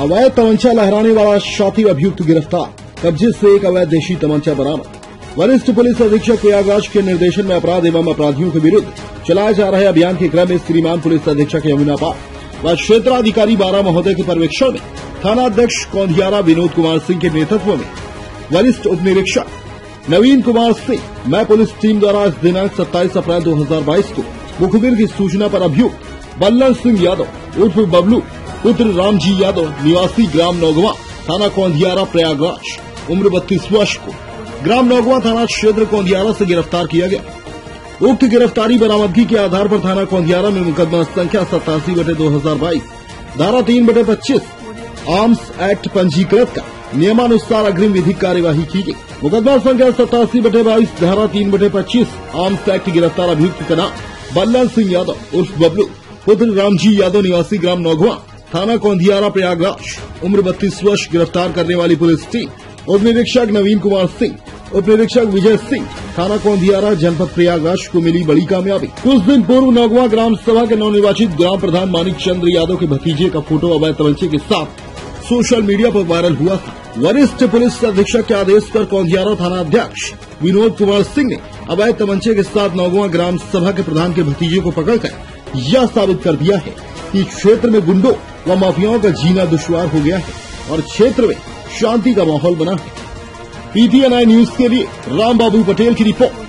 अवैध तमंचा लहराने वाला शातिर अभियुक्त गिरफ्तार। कब्जे से एक अवैध देशी तमंचा बरामद। वरिष्ठ पुलिस अधीक्षक प्रयागराज के निर्देशन में अपराध एवं अपराधियों के विरुद्ध चलाए जा रहे अभियान के क्रम में श्रीमान पुलिस अधीक्षक यमुना पाल व क्षेत्राधिकारी बारा महोदय के पर्यवेक्षण में थाना अध्यक्ष कौंधियारा विनोद कुमार सिंह के नेतृत्व में वरिष्ठ उप निरीक्षक नवीन कुमार सिंह मैं पुलिस टीम द्वारा इस दिनांक 27 अप्रैल 2022 को मुखबिर की सूचना पर अभियुक्त बल्लन सिंह यादव उर्फ बबलू पुत्र रामजी यादव निवासी ग्राम नौगवा थाना कौंधियारा प्रयागराज उम्र 32 वर्ष को ग्राम नौगवा थाना क्षेत्र कौंधियारा से गिरफ्तार किया गया। उक्त गिरफ्तारी बरामदगी के आधार पर थाना कौंधियारा में मुकदमा संख्या 87/2022 धारा 3/25 आर्म्स एक्ट पंजीकृत का नियमानुसार अग्रिम विधिक कार्यवाही की गई। मुकदमा संख्या 87/22 धारा 3/25 आर्म्स एक्ट गिरफ्तार अभियुक्त का नाम बल्लन सिंह यादव उर्फ बबलू पुत्र रामजी यादव निवासी ग्राम नौगवा थाना कौंधियारा प्रयागराज उम्र 32 वर्ष गिरफ्तार करने वाली पुलिस टीम उप निरीक्षक नवीन कुमार सिंह उप निरीक्षक विजय सिंह थाना कौंधियारा जनपद प्रयागराज को मिली बड़ी कामयाबी। कुछ दिन पूर्व नौगवा ग्राम सभा के नवनिर्वाचित ग्राम प्रधान मानिक चंद्र यादव के भतीजे का फोटो अवैध तमंचे के साथ सोशल मीडिया पर वायरल हुआ था। वरिष्ठ पुलिस अधीक्षक के आदेश पर कौंधियारा थाना अध्यक्ष विनोद कुमार सिंह ने अवैध तमंचे के साथ नौगवा ग्राम सभा के प्रधान के भतीजे को पकड़कर यह साबित कर दिया है कि क्षेत्र में गुंडों व माफियाओं का जीना दुश्वार हो गया है और क्षेत्र में शांति का माहौल बना है। PTNI न्यूज के लिए राम बाबू पटेल की रिपोर्ट।